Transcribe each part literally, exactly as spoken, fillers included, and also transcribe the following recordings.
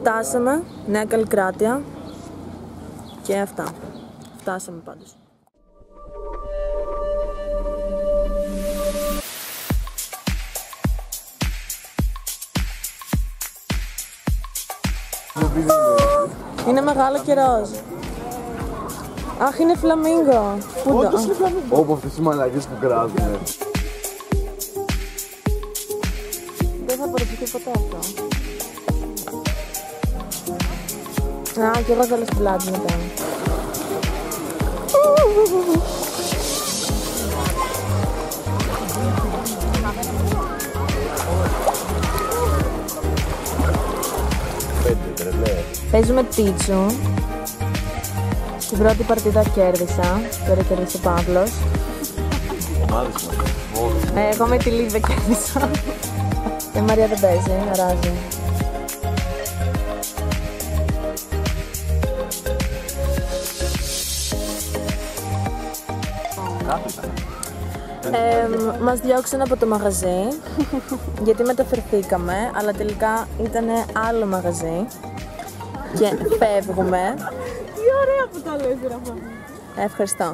Φτάσαμε, Νέα Καλλικράτεια και αυτά. Φτάσαμε πάντως. Είναι μεγάλο και ροζ. Αχ, είναι φλαμίγκο. Πού το? Όπου αυτές οι μαλακίες που κράζουνε. Δεν θα απορροφηθεί ποτέ αυτό. Α, και εγώ θέλω στην πλάτη μετά. Παίζουμε τίτσου. Στην πρώτη παρτίδα κέρδισα. Τώρα κέρδισε ο Παύλος. ε, Εγώ με τη Λίδα κέρδισα. Η Μαρία δεν παίζει, αράζει. Ε, μας διώξαν από το μαγαζί γιατί μεταφερθήκαμε, αλλά τελικά ήταν άλλο μαγαζί και φεύγουμε. Τι ωραία που τα λες, Ραφα. Ευχαριστώ.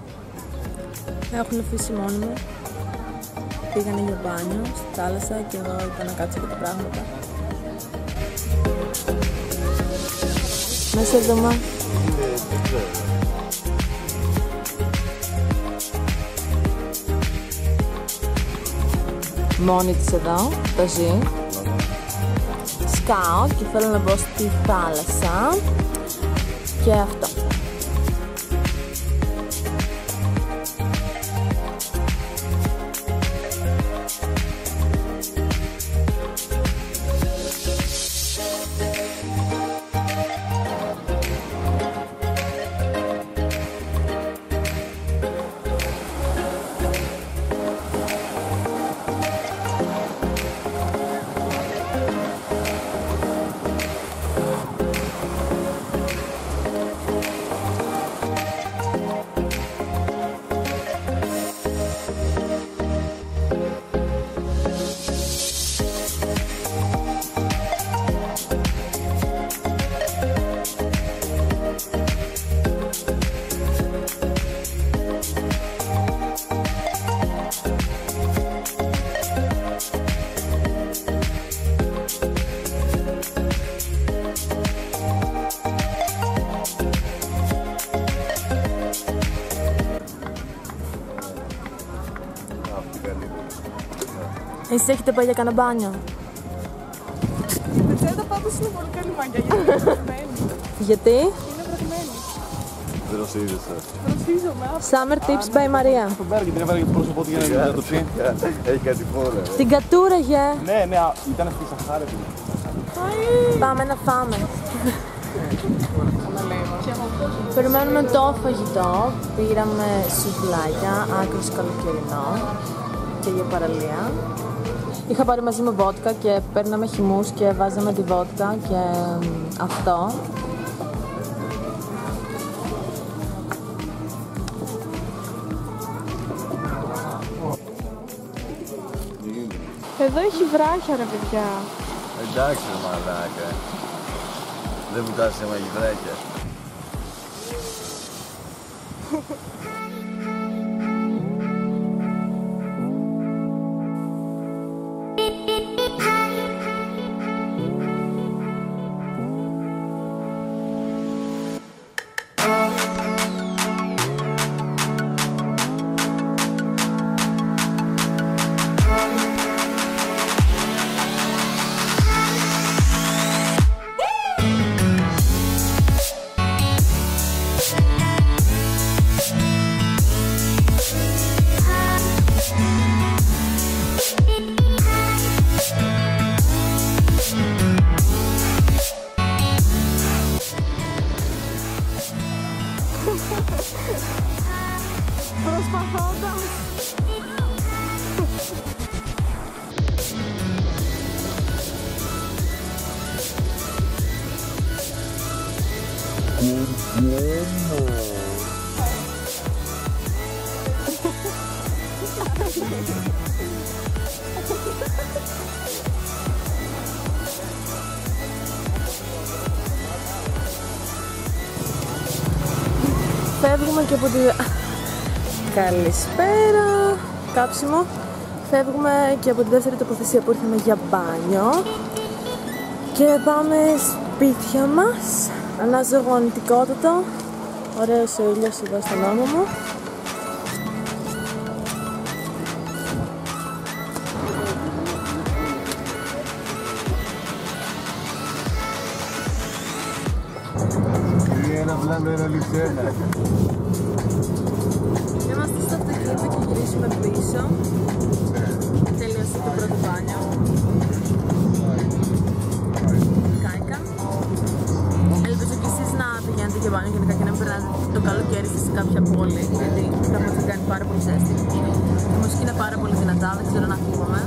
Έχουν αφήσει μόνοι μου. Πήγανε για μπάνιο στη θάλασσα και εγώ είπα να κάτσω για τα πράγματα. Μέσα εβδομάδα. Μόνη της εδώ, το ζει. Σκάω και θέλω να μπω στη θάλασσα. Και αυτό. Εσείς έχετε πάει για κανένα μπάνιο? Η πετσέτα πάντως είναι πολύ καλή μάγια γιατί είναι βρασμένη. Γιατί? Είναι βρασμένη. Δεν ρωσίζεσαι. Ρωσίζομαι. Summer tips by Maria. Στον Μπέργκη την έβαλε για το πρόσωπό του για να γίνει να το πει. Έχει κάτι φόρα. Την κατούραγε. Ναι, ναι, ήταν στη Σαχάρα. Πάμε να φάμε. Περιμένουμε το φαγητό. Πήραμε σουβλάκια, άκρος καλοκαιρινό και για παραλία. Είχα πάρει μαζί με βότκα και παίρναμε χυμούς και βάζαμε τη βότκα και αυτό. Εδώ έχει βράχια ρε παιδιά. Εντάξει ρε μαλάκα. Δεν βουτάς σε μαγιδράκια. Προσπαθώντας. φεύγουμε και από τη... Καλησπέρα. Κάψιμο. Φεύγουμε και από τη δεύτερη τοποθεσία που ήρθαμε για μπάνιο. Και πάμε σπίτια μας. Αναζωογονητικότατο. Ωραίος ο ήλιος εδώ στον ώμο μου. Είμαστε στο αυτοκίνητο και γυρίσουμε πίσω. Τελείωσε το πρώτο μπάνιο. Κάηκα. Ελπίζω και εσείς να πηγαίνετε για μπάνιο γενικά και να μην περνάτε το καλοκαίρι σε κάποια πόλη, γιατί πραγματικά κάνει πάρα πολύ ζέστη. Η μουσική είναι πάρα πολύ δυνατά, δεν ξέρω να ακούγομαι.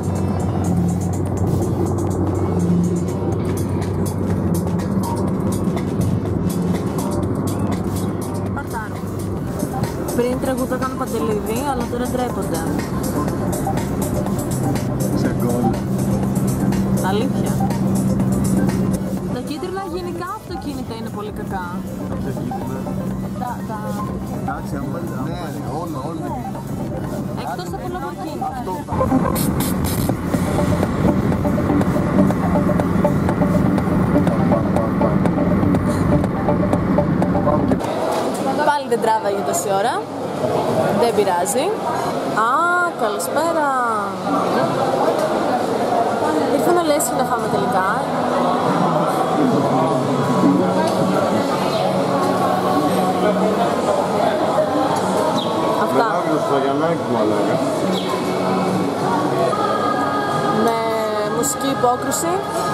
Πριν τραγουδάγαν Παντελίδη, αλλά τώρα ντρέπονται. Σε γκολ. Αλήθεια. Τα κίτρινα γενικά αυτοκίνητα είναι πολύ κακά. Τα, τα... Εντάξει, αν πάρεις, ναι, όλα, όλα. Εκτός από Lamborghini. Αυτό. Πάλι δεν τράβαγε τόση ώρα. Δεν πειράζει. Α, καλησπέρα. Ήρθαμε λέσχη να φάμε τελικά. Αυτά. Με μουσική υπόκρουση.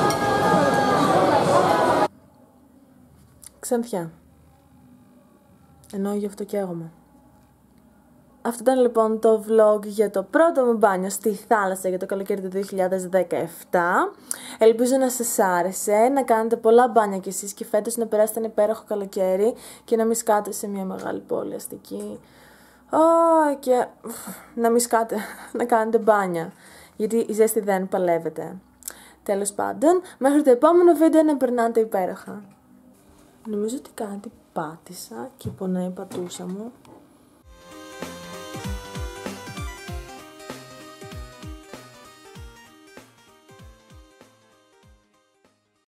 Ξανθιά. Ενώ γι' αυτό καίγομαι. Αυτό ήταν λοιπόν το vlog για το πρώτο μου μπάνιο στη θάλασσα για το καλοκαίρι του δύο χιλιάδες δεκαεπτά. Ελπίζω να σας άρεσε, να κάνετε πολλά μπάνια κι εσείς και φέτος να περάσετε ένα υπέροχο καλοκαίρι και να μην σκάτε σε μια μεγάλη πόλη αστική. Oh, και να μην σκάτε, να κάνετε μπάνια, γιατί η ζέστη δεν παλεύεται. Τέλος πάντων, μέχρι το επόμενο βίντεο να περνάτε υπέροχα. Νομίζω ότι κάτι πάτησα και πονάει η πατούσα μου.